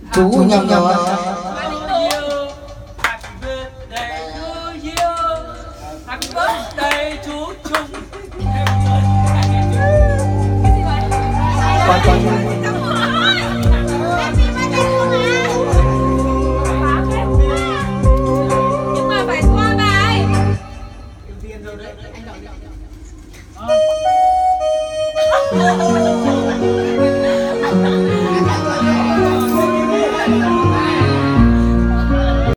Chú nhầm rồi. Happy birthday chú Trung. Nhưng mà phải qua bài. Anh